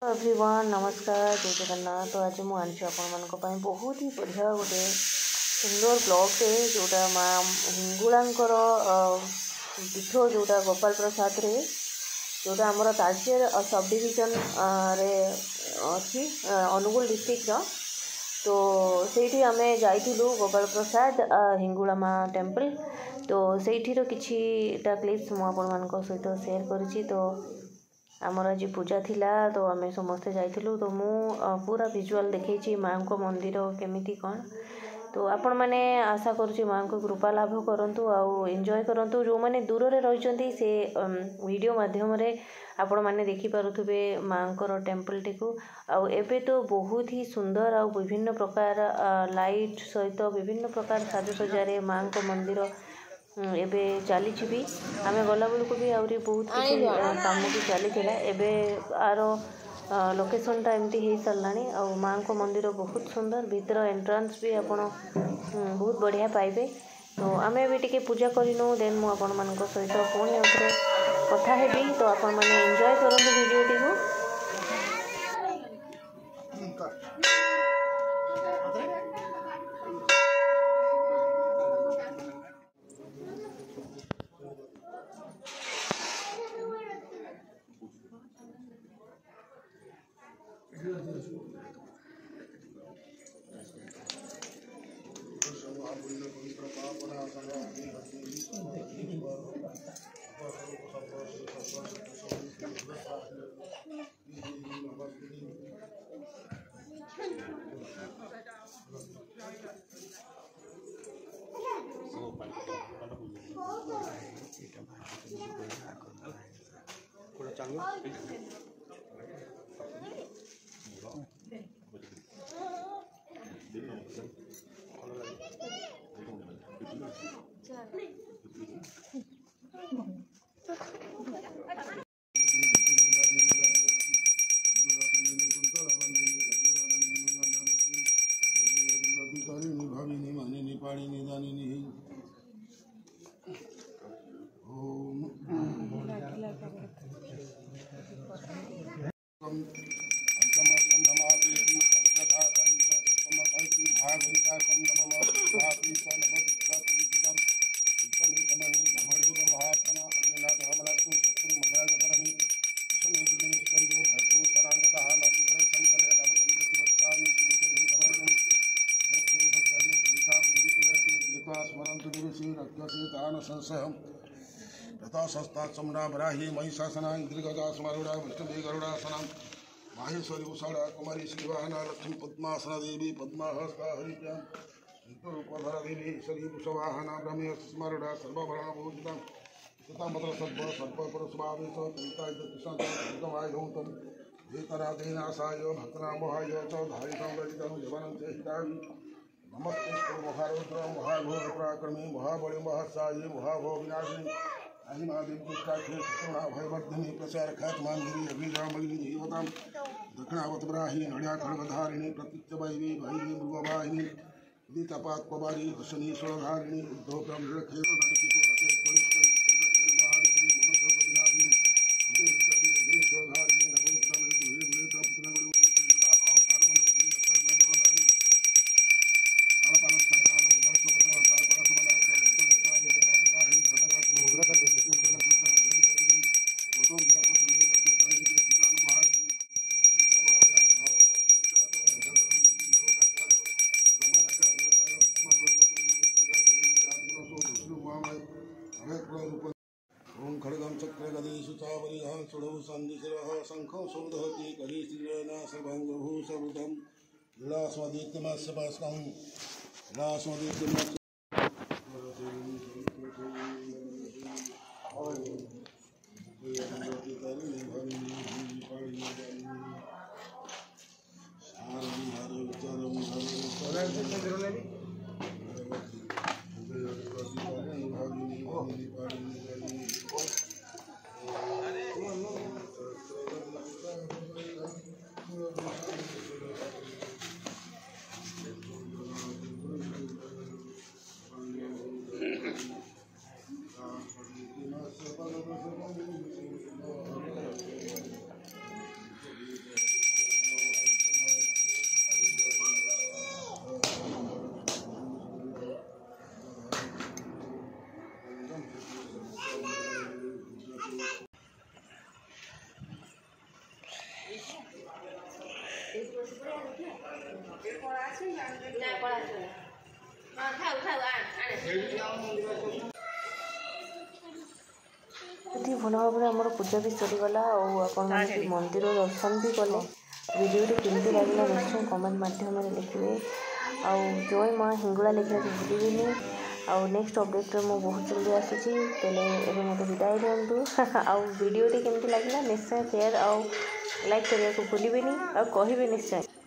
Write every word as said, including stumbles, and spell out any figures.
Everyone नमस्कार जय जगन्नाथ। तो आज मुझे आपण बहुत ही बढ़िया गोटे सुंदर ब्लॉगटे जोटा माँ हिंगुड़ांकर पीठ जोटा गोपाल प्रसाद रे जोटा आमर तालचेर सब डिविजन रे अच्छी अनुगुल डिस्ट्रिक्ट तो सेठी आमे जाइथिलु गोपाल प्रसाद हिंगुड़ा माँ टेम्पल। तो सेठीर किछिटा क्लिप्स मु आपण मानक सहित शेयर करिछि। तो आमर आज पूजा थिला तो आमे समस्ते जाइथिलु। तो मु पूरा विजुअल देखैछि माँ को मंदिर केमिति कौन। तो आपण माने आशा करुछि माँ को कृपा लाभ करंतु आउ एंजॉय करंतु। जो माने दूर रे रहिचंती से वीडियो माध्यम रे आपण माने देखि पारुथबे माँ को टेम्पल टिकु। आउ एबे तो बहुत ही सुंदर आउ विभिन्न प्रकार लाइट सहित विभिन्न प्रकार साजसज्जा माँ को मंदिर एबे चली भी आम गला बेलू भी आहरी बहुत किसी काम भी चली एबे आर लोकेशनटा एमती हो सारा आ माँ को मंदिर बहुत सुंदर भीतर एंट्रांस भी आपण बहुत बढ़िया पाइबे। तो आम भी टिके पूजा करनु देन मु आपण मान सहित पुणी आउे कथा हेबी। तो आपण मैंने एंजॉय करूँ वीडियोटी को। संस्था चमड़ा बराही महिषासना इंद्रिगजा स्मरुड़ा विष्णुदेवी गरुड़ासना माहेश्वरी उषाढ़ा कुमारी श्रीवाहना लक्ष्मी पद्मासना देवी पद्माहस्ता हरिप्रिया रूपधरा देवी ईश्वरी वृषवाहना ब्रह्म स्मरुड़ा सर्वभरण भूषिता तथा सर्व सर्व स्वभावेश कृष्णमायुतम वेतराधीनाशाय भक्तनामोहाय च धारितं रजितं जवनं च हितावि नमस्ते महारुद्र महाघोर पराक्रमी महाबलि महत्सायी महाभो विनाशिनी अहिमादेवी दुष्टाक्षे शत्रुणा भयवर्धिनी प्रसार ख्यात मांगिरी अग्निजामगिनी देवतां दक्षिणावत ब्राही नड्या खड्गधारिणी प्रत्युच्च वैवी वैवी मृगवाहिनी उदितपात पवारी दशनीश्वरधारिणी उद्धोक्रम ऋणखेदो दत्तकिशोर रकेत कोणेश्वरी सुदर्शन महादेवी मधुशोक विनाशिनी उदयश्वरधारिणी नभोत्रम ऋतु हे गुणे तपतनगुरु अहंकार मनोबुद्धि लक्षण मेधवधानी तालपाल संधान उदार चोपता तालपाल सुमना खड़गम चक्र गदेशु चावरिहा सुढ़ौ संदिशिरः शंखं शोधति करीश्रीरेण सर्वंगभूषभूतं लीलास्मदीप्तमस्य भास्करं लीलास्मदीप्तमस्य ଏଠି ଭଲ ଭାବରେ ଆମର ପୂଜା ବି ସରିଗଲା ଆଉ ଆପଣମାନେ ବି ମନ୍ଦିର ଦର୍ଶନ ବି କଲେ। ଭିଡ଼ିଓଟି କେମିତି ଲାଗିଲା ନିଶ୍ଚୟ କମେଣ୍ଟ ମାଧ୍ୟମରେ ଲେଖିବେ ଆଉ ଜୟ ମା ହିଙ୍ଗୁଳା ଲେଖିବାକୁ ଭୁଲିବେନି। ଆଉ ନେକ୍ସଟ ଅପଡେଟରେ ମୁଁ ବହୁତ ଜଲ୍ଦି ଆସୁଛି। ତେବେ ଏବେ ମୋତେ ବିଦାୟ ଦିଅନ୍ତୁ ଆଉ ଭିଡ଼ିଓଟି କେମିତି ଲାଗିଲା ନିଶ୍ଚୟ ସେୟାର ଆଉ ଲାଇକ୍ କରିବାକୁ ଭୁଲିବେନି ଆଉ କହିବେ ନିଶ୍ଚୟ।